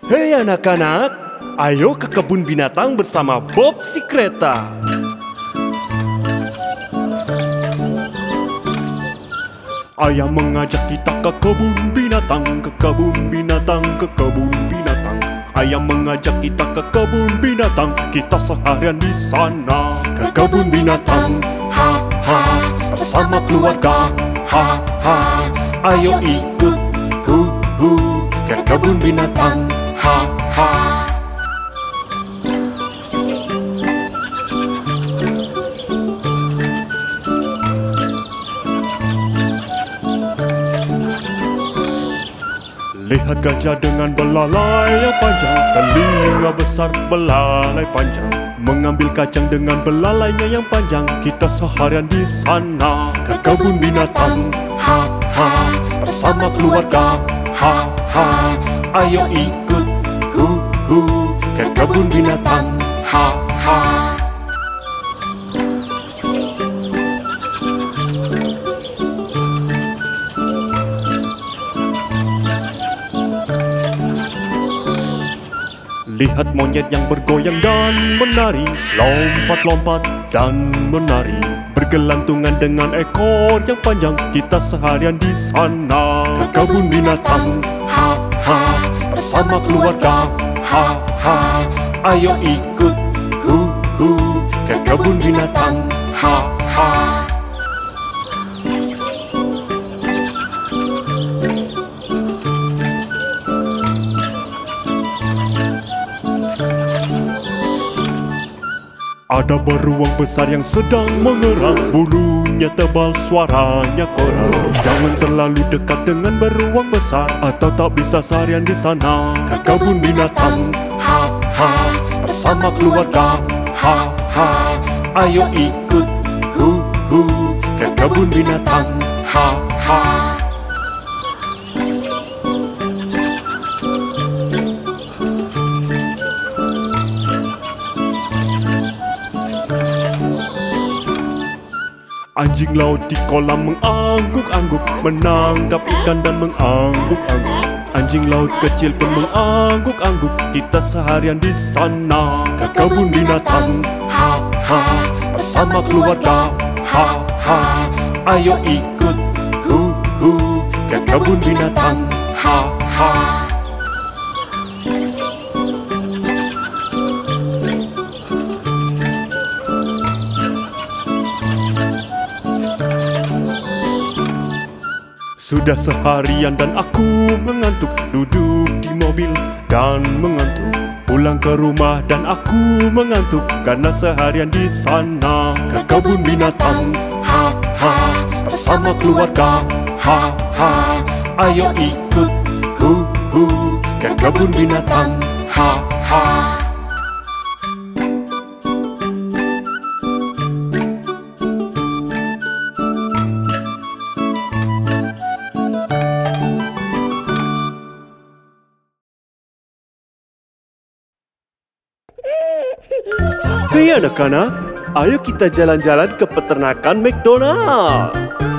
Hei anak-anak, ayo ke kebun binatang bersama Bob si kereta. Ayah mengajak kita ke kebun binatang, ke kebun binatang, ke kebun binatang. Ayah mengajak kita ke kebun binatang, kita seharian di sana. Ke kebun binatang, ha ha, bersama keluarga, ha ha. Ayo ikut, hu hu, ke kebun binatang, ha ha. Lihat gajah dengan belalai yang panjang, telinga besar belalai panjang. Mengambil kacang dengan belalainya yang panjang, kita seharian di sana. Ke kebun binatang, ha ha, bersama keluarga, ha ha. Ayo ikut, hu hu, ke kebun binatang, ha ha. Lihat monyet yang bergoyang dan menari, lompat-lompat dan menari. Bergelantungan dengan ekor yang panjang, kita seharian di sana. Ke kebun binatang, ha ha, bersama keluarga, ha ha. Ayo ikut, hu hu, ke kebun binatang, ha ha. Ada beruang besar yang sedang mengerang, bulunya tebal, suaranya keras. Jangan terlalu dekat dengan beruang besar, atau tak bisa seharian di sana. Ke kebun binatang, ha ha, bersama keluarga, ha ha. Ayo ikut, hu hu, ke kebun binatang, ha ha. Anjing laut di kolam mengangguk-angguk, menangkap ikan dan mengangguk-angguk. Anjing laut kecil pun mengangguk-angguk, kita seharian di sana. Ke kebun binatang, ha ha, bersama keluarga, ha ha. Ayo ikut, hu hu, ke kebun binatang, ha ha. Sudah seharian dan aku mengantuk, duduk di mobil dan mengantuk. Pulang ke rumah dan aku mengantuk, karena seharian di sana. Ke kebun binatang, ha ha, bersama keluarga, ha ha. Ayo ikut, hu hu, ke kebun binatang, ha ha. Hei anak-anak, ayo kita jalan-jalan ke peternakan McDonald.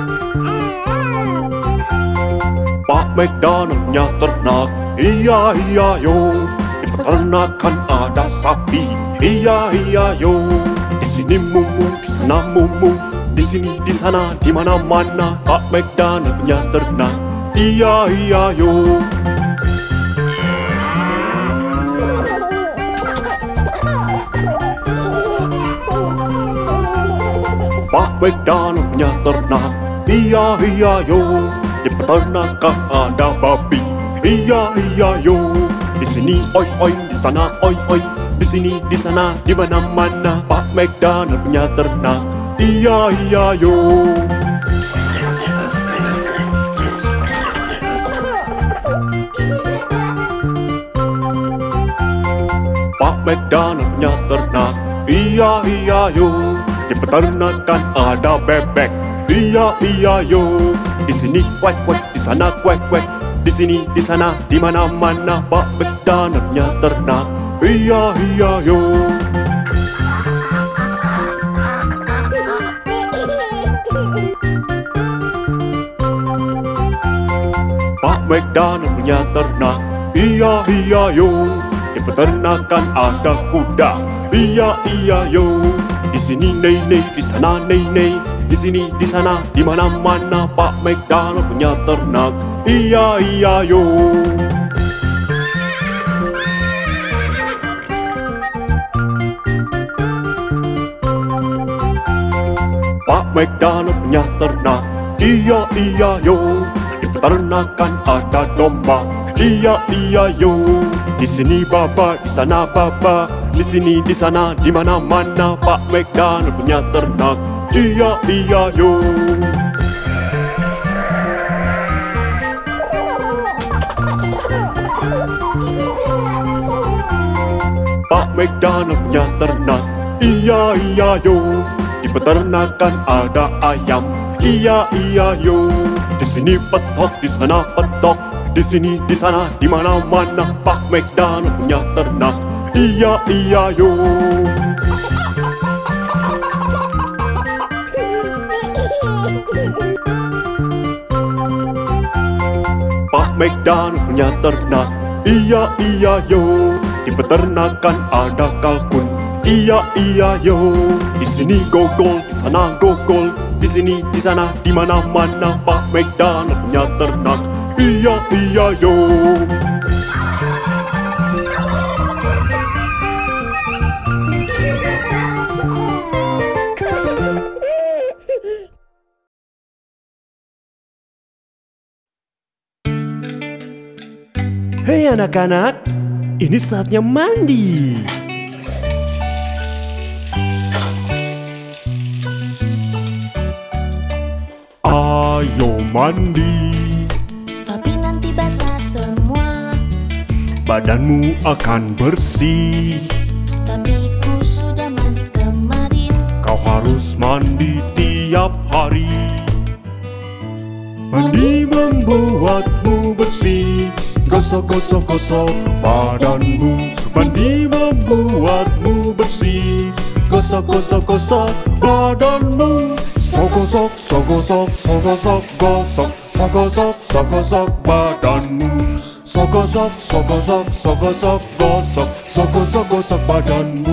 Pak McDonald punya ternak, iya iya yo. Di peternakan ada sapi, iya iya yo. Di sini mumu, di sana mumu, di sini di sana di mana-mana. Pak McDonald punya ternak, iya iya yo. Pak McDonald punya ternak, iya iya yo. Di peternakan ada babi, iya iya yo. Di sini oi oi, di sana oi oi, di sini di sana di mana-mana. Pak McDonald punya ternak, iya iya yo. Pak McDonald punya ternak, iya iya yo. Di peternakan ada bebek, iya iya yo. Di sini kuek kuek, di sana kuek kuek, di sini di sana di mana-mana. Pak McDonald punya ternak, iya iya yo. Pak McDonald punya ternak, Iya iya yo, di peternakan ada kuda. Iya iya yo, di sini nei, di sana nei, di sini di sana di mana-mana Pak McDonald punya ternak. Iya iya yo. Pak McDonald punya ternak. Iya iya yo, di peternakan ada domba. Iya iya yo, di sini baba, di sana baba, di sini di sana di mana-mana Pak McDonald punya ternak. Iya iya yo. Pak McDonald punya ternak. Iya iya yo, di peternakan ada ayam. Iya iya yo, di sini petok, di sana petok, di sini di sana di mana-mana Pak McDonald punya ternak. Iya iya yo. Pak McDonald punya ternak. Iya iya yo, di peternakan ada kalkun. Iya iya yo, di sini gogol, di sana gogol, di sini di sana di mana-mana Pak McDonald punya ternak. Iya iya yo. Hei anak-anak, ini saatnya mandi. Ayo mandi, tapi nanti basah semua. badanmu akan bersih. Tapi ku sudah mandi kemarin. Kau harus mandi tiap hari. Mandi membuatmu bersih. Gosok gosok gosok badanmu. Mandi membuatmu bersih. Gosok gosok gosok badanmu. Sogosok sogosok sogosok gosok. Sogosok sogosok badanmu. Sogosok sogosok sogosok gosok. Sogosok gosok badanmu.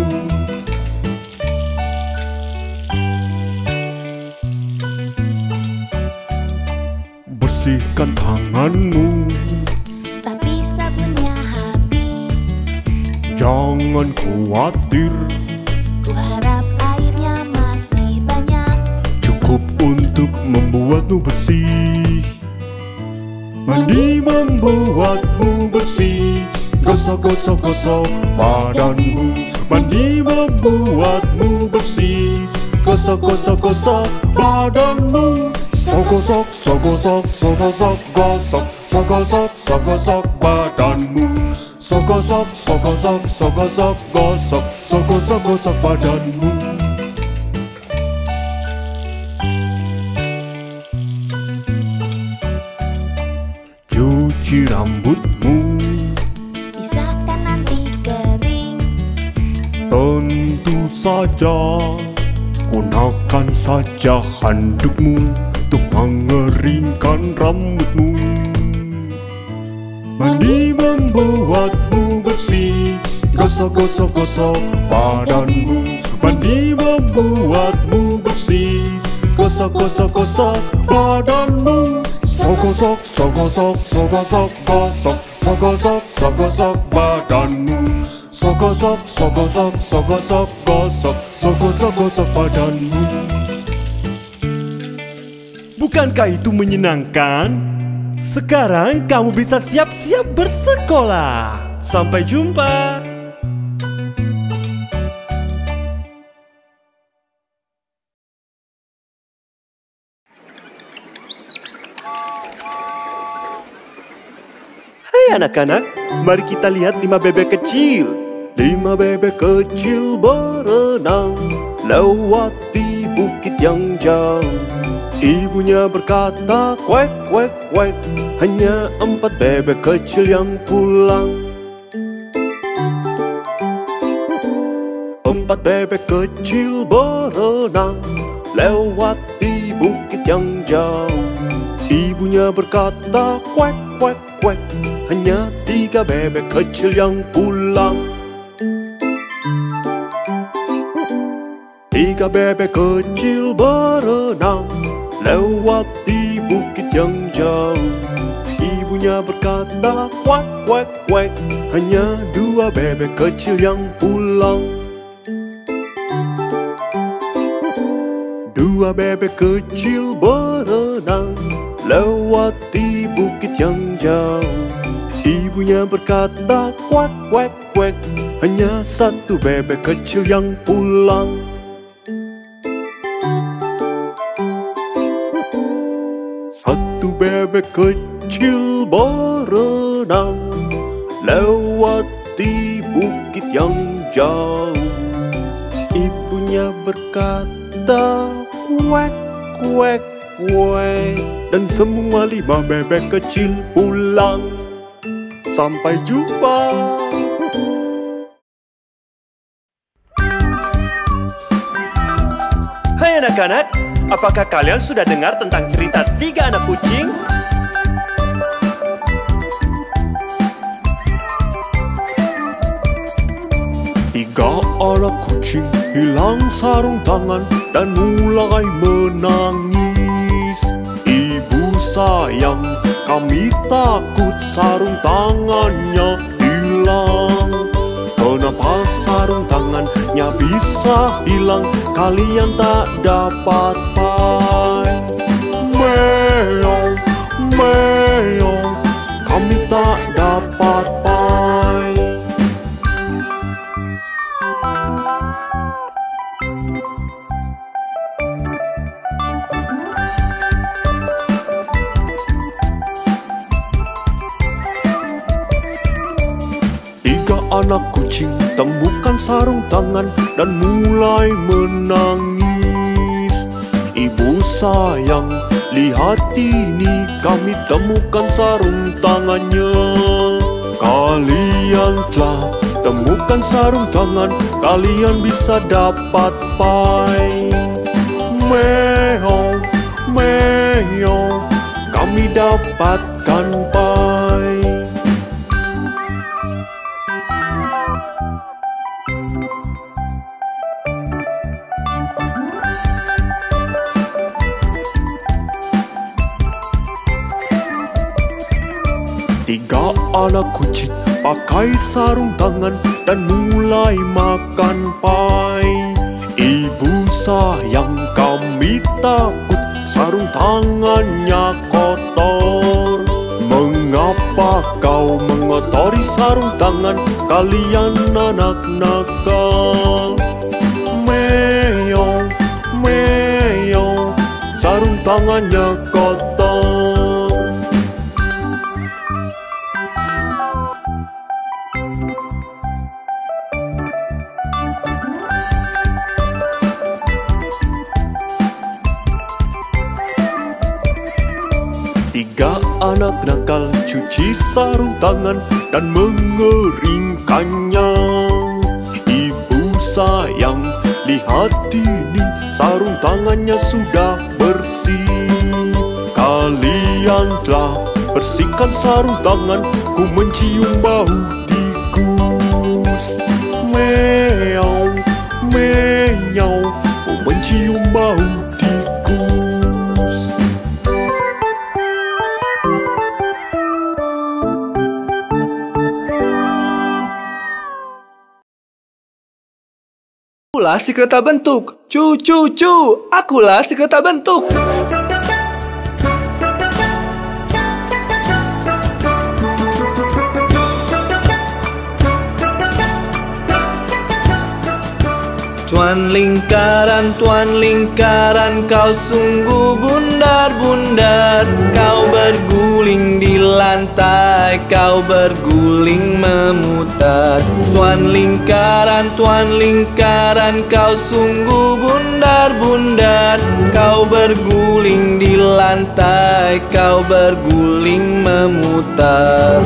Bersihkan tanganmu. Tapi sabunnya habis. Jangan khawatir, Ku harap airnya masih banyak. cukup untuk membuatmu bersih. Mandi membuatmu bersih. Gosok gosok gosok badanmu. Mandi membuatmu bersih. Gosok gosok gosok badanmu. Sogosok sogosok sogosok gosok. Sogosok sogosok badanmu. Sogosok sogosok sogosok gosok. Sogosok gosok badanmu. Cuci rambutmu. Bisakah nanti kering? Tentu saja, gunakan saja handukmu untuk mengeringkan rambutmu. Mandi membuatmu bersih. Gosok gosok gosok badanmu. Mandi membuatmu bersih. Gosok gosok gosok badanmu. Sogosok sogosok sogosok gosok. Sogosok sogosok badanmu. Sogosok sogosok sogosok gosok. Sogosok gosok badanmu. Bukankah itu menyenangkan? Sekarang kamu bisa siap-siap bersekolah. Sampai jumpa. Hai anak-anak, mari kita lihat 5 bebek kecil. 5 bebek kecil berenang lewati bukit yang jauh. Ibunya berkata, kuek, kuek, kuek. Hanya 4 bebek kecil yang pulang. 4 bebek kecil berenang lewati bukit yang jauh. Ibunya berkata, kuek, kuek, kuek. hanya 3 bebek kecil yang pulang. 3 bebek kecil berenang lewati bukit yang jauh. Ibunya berkata, "Kuak, kuak, kuak." Hanya 2 bebek kecil yang pulang. 2 bebek kecil berenang lewati bukit yang jauh. Ibunya berkata, "Kuak, kuak, kuak." Hanya 1 bebek kecil yang pulang. 1 bebek kecil berenang lewati bukit yang jauh. Ibunya berkata, "Kuek, kuek, kuek." Dan semua 5 bebek kecil pulang. Sampai jumpa. Hai anak-anak, apakah kalian sudah dengar tentang cerita 3 anak kucing? Tiga anak kucing hilang sarung tangan dan mulai menangis. Ibu sayang, kami takut sarung tangannya hilang. Kenapa sarung tangannya bisa hilang? Kalian tak dapat pai. Meong, meong, kami tak dapat pai. Anak kucing temukan sarung tangan dan mulai menangis. Ibu sayang, lihat ini, kami temukan sarung tangannya. Kalian telah temukan sarung tangan, kalian bisa dapat pai. Meong, meong, kami dapatkan pai. Tiga anak kucing pakai sarung tangan dan mulai makan pai. Ibu sayang, kami takut sarung tangannya kotor. Mengapa kau mengotori sarung tangan, kalian anak nakal? Meong, meong, sarung tangannya kotor. Tiga anak nakal cuci sarung tangan dan mengeringkannya. Ibu sayang, lihat ini, sarung tangannya sudah bersih. Kalian telah bersihkan sarung tangan, ku mencium bau tikus. Meong, meong, ku mencium bau tikus. Akulah si kereta bentuk. Cu, cu, cu. Akulah si kereta bentuk. Tuan lingkaran, kau sungguh bundar-bundar. Kau berguling di lantai, kau berguling memutar. Tuan lingkaran, kau sungguh bundar-bundar. Kau berguling di lantai, kau berguling memutar.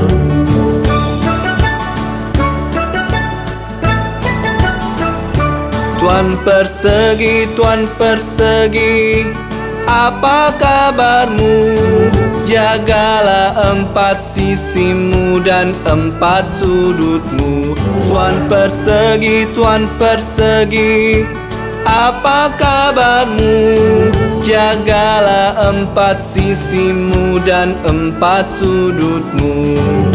Tuan persegi, apa kabarmu? Jagalah 4 sisimu dan 4 sudutmu. Tuan persegi, tuan persegi, apa kabarmu? Jagalah 4 sisimu dan 4 sudutmu.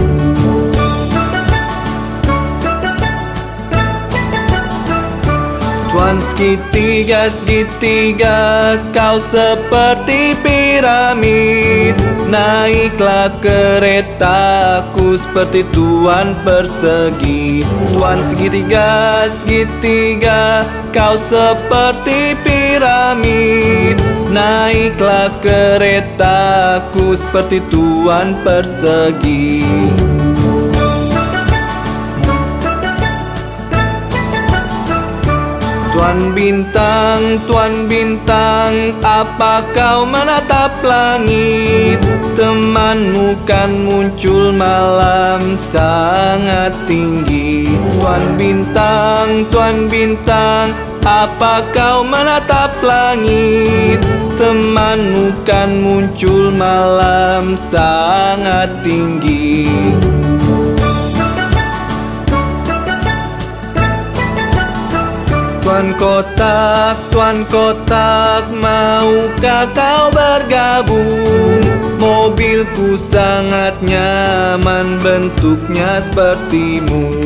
Tuan segitiga, segitiga, kau seperti piramid. Naiklah keretaku seperti tuan persegi. Tuan segitiga, segitiga, kau seperti piramid. Naiklah keretaku seperti tuan persegi. Tuan bintang, apa kau menatap langit? Temanmu kan muncul malam sangat tinggi. Tuan bintang, apa kau menatap langit? Temanmu kan muncul malam sangat tinggi. Tuan kotak, maukah kau bergabung? Mobilku sangat nyaman, bentuknya sepertimu.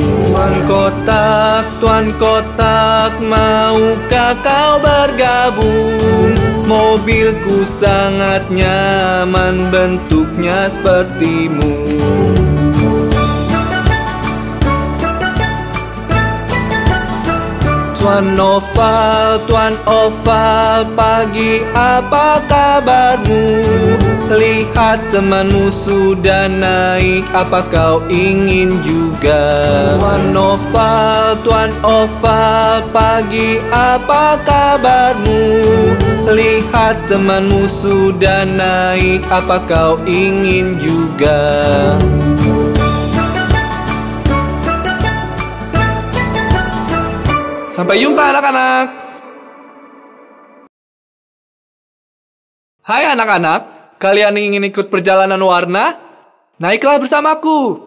Tuan kotak, maukah kau bergabung? Mobilku sangat nyaman, bentuknya sepertimu. Tuan oval, pagi apa kabarmu? Lihat temanmu sudah naik, apa kau ingin juga? Tuan oval, pagi apa kabarmu? Lihat temanmu sudah naik, apa kau ingin juga? Sampai jumpa anak-anak. Hai anak-anak, kalian ingin ikut perjalanan warna? Naiklah bersamaku.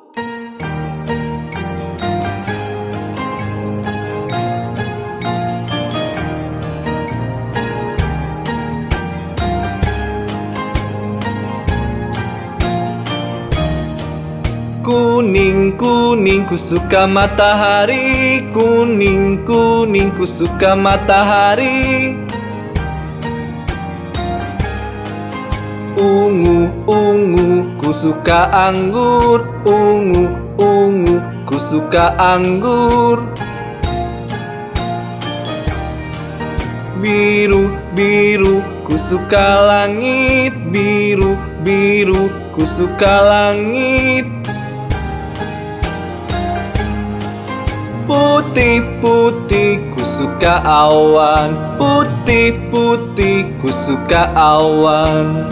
Kuning, kuning, ku suka matahari. Kuning, kuning, ku suka matahari. Ungu, ungu, ku suka anggur. Ungu, ungu, ku suka anggur. Biru, biru, ku suka langit. Biru, biru, ku suka langit. Putih, putih, ku suka awan. Putih, putih, ku suka awan.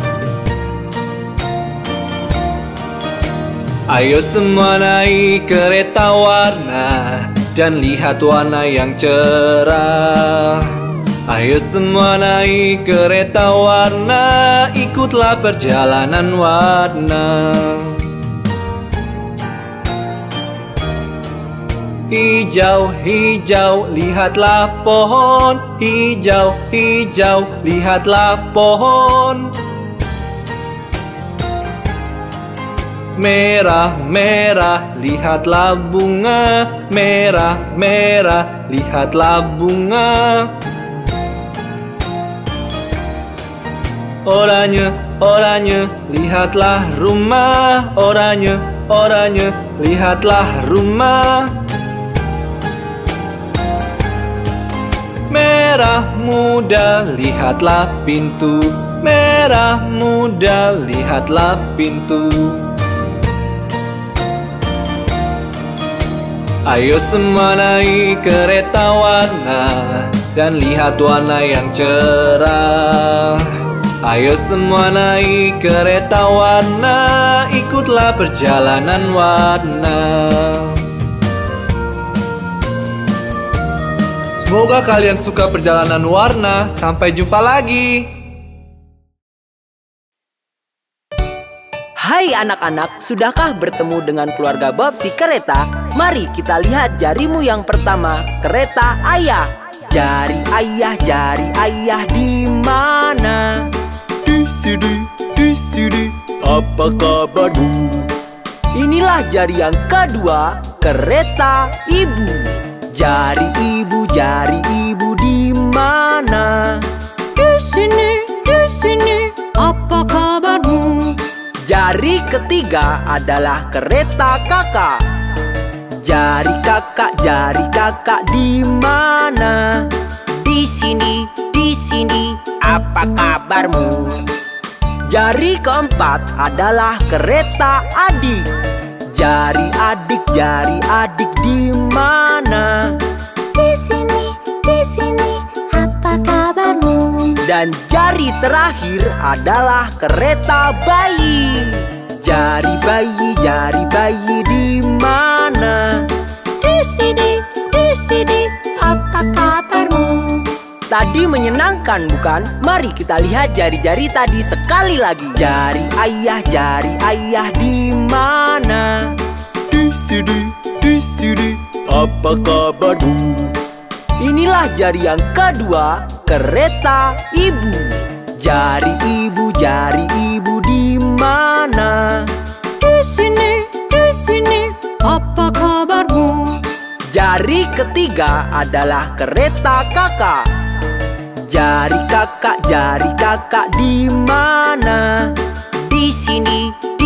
Ayo semua naik kereta warna dan lihat warna yang cerah. Ayo semua naik kereta warna, ikutlah perjalanan warna. Hijau, hijau, lihatlah pohon. Hijau, hijau, lihatlah pohon. Merah, merah, lihatlah bunga. Merah, merah, lihatlah bunga. Oranye, oranye, lihatlah rumah. Oranye, oranye, lihatlah rumah. Merah muda, lihatlah pintu. Merah muda, lihatlah pintu. Ayo semua naik kereta warna dan lihat warna yang cerah. Ayo semua naik kereta warna, ikutlah perjalanan warna. Semoga kalian suka perjalanan warna. Sampai jumpa lagi. Hai anak-anak, sudahkah bertemu dengan keluarga Bob si kereta? Mari kita lihat jarimu yang pertama, kereta ayah. Jari ayah di mana? Di sini, apa kabarmu? Inilah jari yang kedua, kereta ibu. Jari ibu di mana? Di sini, apa kabarmu? Jari ketiga adalah kereta kakak. Jari kakak di mana? Di sini, apa kabarmu? Jari keempat adalah kereta adik. Jari adik di mana? Di sini, apa kabarmu? Dan jari terakhir adalah kereta bayi. Jari bayi di mana? Di sini, apa kabarmu? Tadi menyenangkan bukan? Mari kita lihat jari-jari tadi sekali lagi. Jari ayah di mana? Di sini, apa kabarmu? Inilah jari yang kedua, kereta ibu. Jari ibu di mana? Di sini, apa kabarmu? Jari ketiga adalah kereta kakak. Jari kakak di mana? Di sini,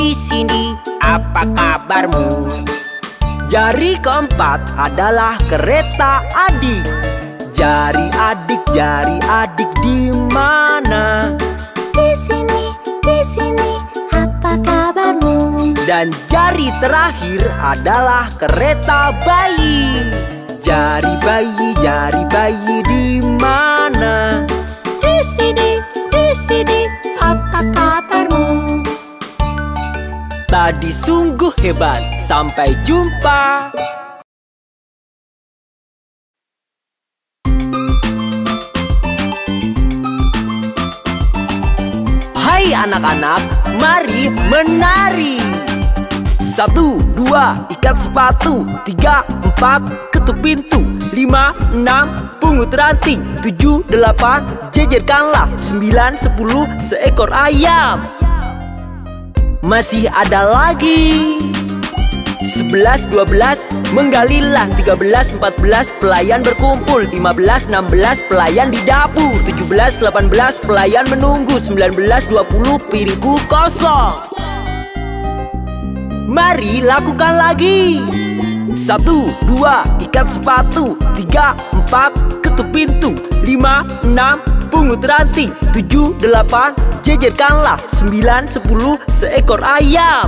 apa kabarmu? Jari keempat adalah kereta adik. Jari adik di mana? Di sini, apa kabarmu? Dan jari terakhir adalah kereta bayi. Jari bayi di mana? Di sini, apa kabarmu? Tadi sungguh hebat. Sampai jumpa. Hai anak-anak, mari menari. 1, 2, ikat sepatu. 3, 4, ketuk pintu. 5, 6, pungut ranting. 7, 8, jejerkanlah. 9, 10, seekor ayam. Masih ada lagi. 11, 12, menggalilah. 13, 14, pelayan berkumpul. 15, 16, pelayan di dapur. 17, 18, pelayan menunggu. 19, 20, piringku kosong. Mari lakukan lagi. 1, 2, ikat sepatu. 3, 4, ketuk pintu. 5, 6, pungut ranting. 7, 8, jejerkanlah. 9, 10, seekor ayam.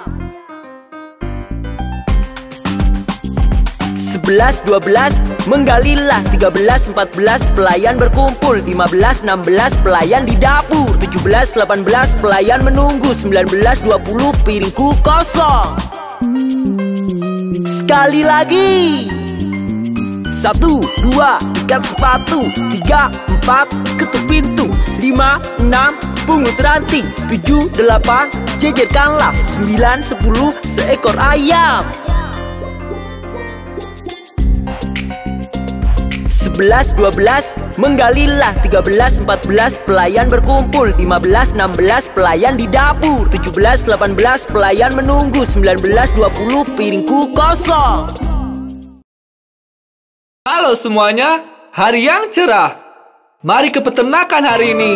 11, 12, menggalilah. 13, 14, pelayan berkumpul. 15, 16, pelayan di dapur. 17, 18, pelayan menunggu. 19, 20, piringku kosong. Sekali lagi. 1, 2, ikat sepatu. 3, 4, ketuk pintu. 5, 6, pungut ranting. 7, 8, jejerkanlah. 9, 10, seekor ayam. 11, 12, menggalilah. 13, 14, pelayan berkumpul. 15, 16, pelayan di dapur. 17, 18, pelayan menunggu. 19, 20, piringku kosong. Halo semuanya, hari yang cerah. Mari ke peternakan hari ini.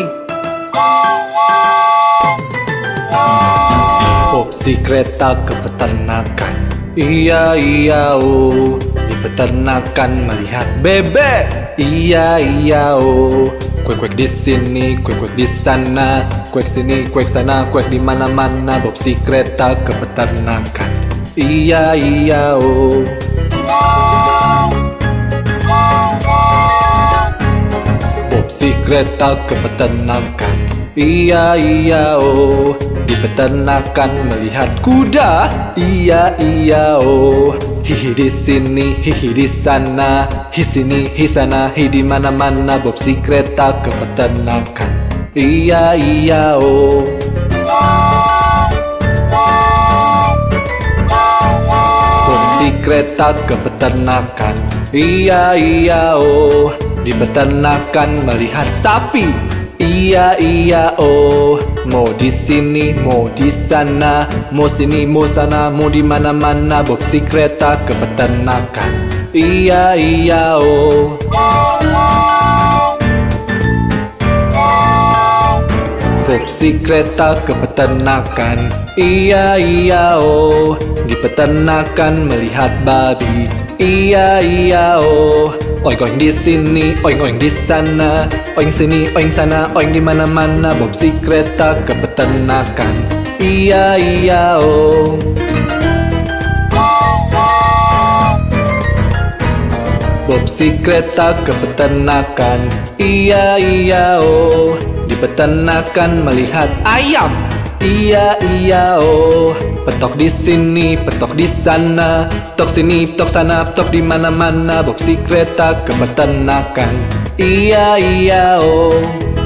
Bob si kereta ke peternakan. Iya oh, di peternakan melihat bebek. Iya oh, kuek di sini, kuek di sana, kuek sini, kuek sana, kuek di mana-mana. Bob si kereta ke peternakan. Iya oh. Bob si kereta ke peternakan. Iya oh, di peternakan melihat kuda. Iya oh, hihi di sini, hihi di sana, hi sini, hi sana, hi di mana-mana. Bob si kereta ke peternakan. Iya oh. kereta ke peternakan. Iya iya oh, di peternakan melihat sapi. Iya iya oh, mau di sini, mau di sana, mau sini, mau sana, mau di mana-mana. Bob si kereta ke peternakan. Iya iya oh. Bob si kereta ke peternakan. Iya iya oh, di peternakan melihat babi. Iya iya oh, oing oing di sini, oing oing di sana, oing sini, oing sana, oing di mana-mana. Bob si kereta ke peternakan. Iya iya oh. Bob si kereta ke peternakan. Iya iya oh, di peternakan melihat ayam. Iya iya oh, petok di sini, petok di sana, petok sini, petok sana, petok di mana-mana. Bob si kereta ke peternakan. Iya iya oh.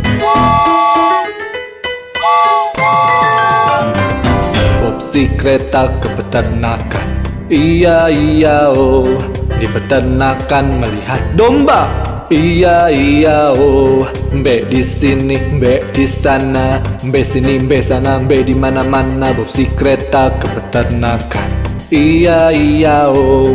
Bob si kereta ke peternakan. Iya iya oh, di peternakan melihat domba. Iya iya oh, mbe di sini, mbe di sana, mbe sini, mbe sana, mbe di mana-mana. Bob si kereta ke peternakan. Iya iya oh.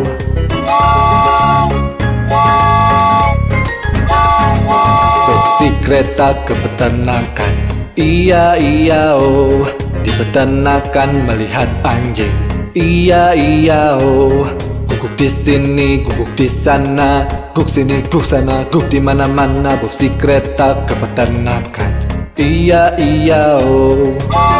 Bob si kereta ke peternakan. Iya iya oh, di peternakan melihat anjing. Iya iya oh, guguk di sini, guguk di sana, guguk sini, guguk sana, guguk di mana-mana. Bob si kereta ke peternakan. Iya iya oh.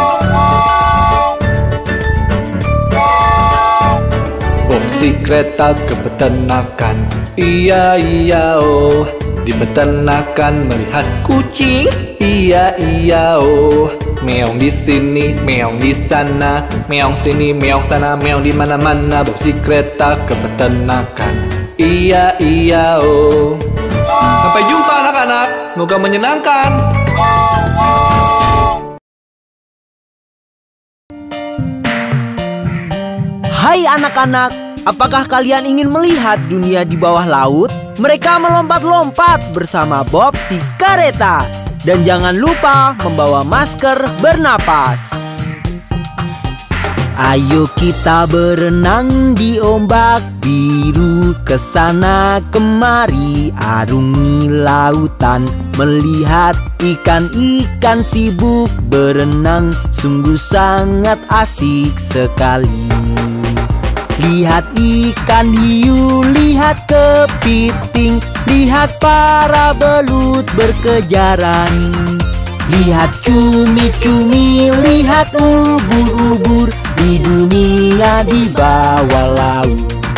Bob si kereta ke peternakan. Iya iya oh, di peternakan melihat kucing. Iya iya oh, meong di sini, meong di sana, meong sini, meong sana, meong di mana-mana. Bob si kereta ke peternakan. Iya iya oh. Sampai jumpa anak-anak, semoga menyenangkan. Hai anak-anak, apakah kalian ingin melihat dunia di bawah laut? Mereka melompat-lompat bersama Bob si kereta. Dan jangan lupa membawa masker bernapas. Ayo kita berenang di ombak biru, kesana kemari arungi lautan. Melihat ikan-ikan sibuk berenang, sungguh sangat asik sekali. Lihat ikan hiu, lihat kepiting, lihat para belut berkejaran. Lihat cumi-cumi, lihat ubur-ubur di dunia di bawah laut.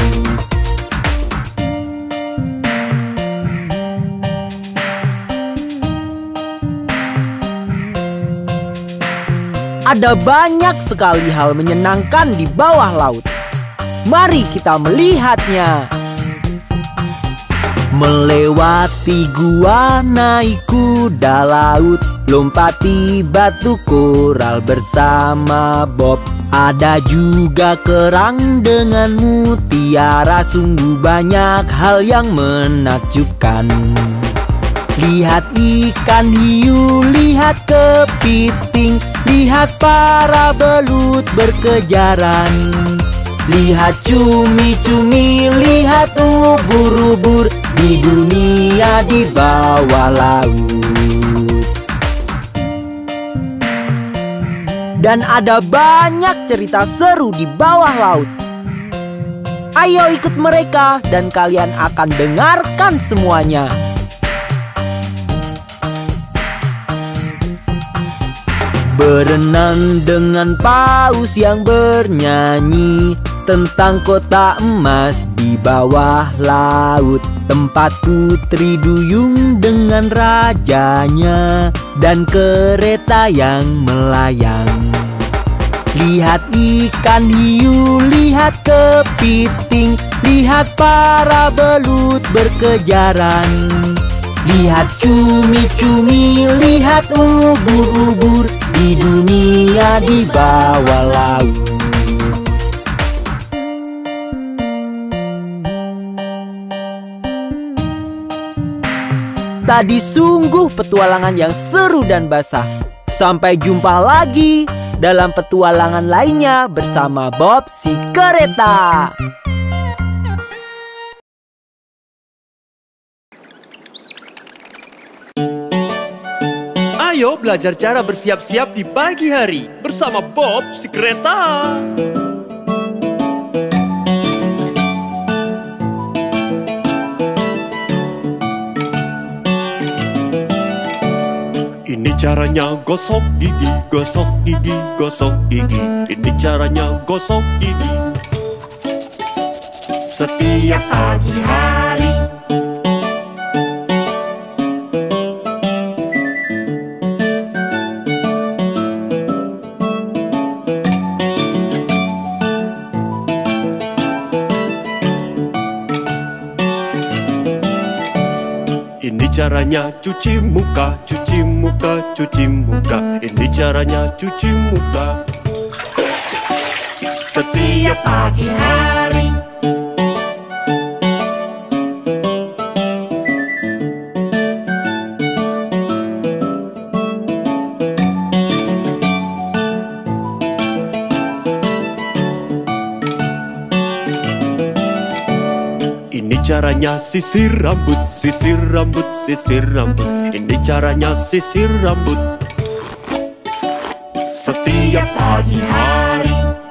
Ada banyak sekali hal menyenangkan di bawah laut. Mari kita melihatnya. Melewati gua, naik kuda laut, lompati batu koral bersama Bob. Ada juga kerang dengan mutiara, sungguh banyak hal yang menakjubkan. Lihat ikan hiu, lihat kepiting, lihat para belut berkejaran. Lihat cumi-cumi, lihat ubur-ubur di dunia di bawah laut. Dan ada banyak cerita seru di bawah laut. Ayo ikut mereka dan kalian akan dengarkan semuanya. Berenang dengan paus yang bernyanyi tentang kota emas di bawah laut. Tempat putri duyung dengan rajanya dan kereta yang melayang. Lihat ikan hiu, lihat kepiting, lihat para belut berkejaran. Lihat cumi-cumi, lihat ubur-ubur di dunia di bawah laut. Tadi sungguh petualangan yang seru dan basah. Sampai jumpa lagi dalam petualangan lainnya bersama Bob si kereta. Ayo belajar cara bersiap-siap di pagi hari bersama Bob si kereta. Ini caranya gosok gigi, gosok gigi, gosok gigi. Ini caranya gosok gigi. Setiap pagi hari. Ini caranya cuci muka, cuci muka, cuci muka. Ini caranya cuci muka. Setiap pagi hari. Ini caranya sisir rambut, sisir rambut, sisir rambut. Ini caranya sisir rambut. Setiap pagi hari.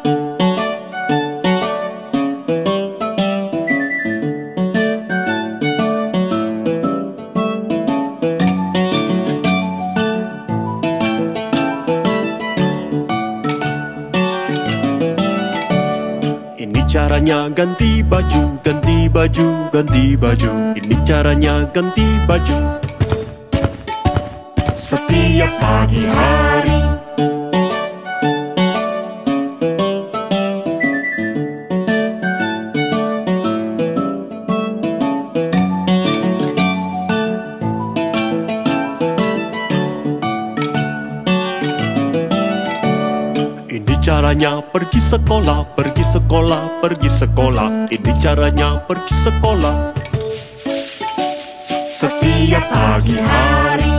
Ini caranya ganti baju, ganti baju, ganti baju. Ini caranya ganti baju. Setiap pagi hari. Ini caranya pergi sekolah, pergi sekolah, pergi sekolah. Ini caranya pergi sekolah. Setiap pagi hari.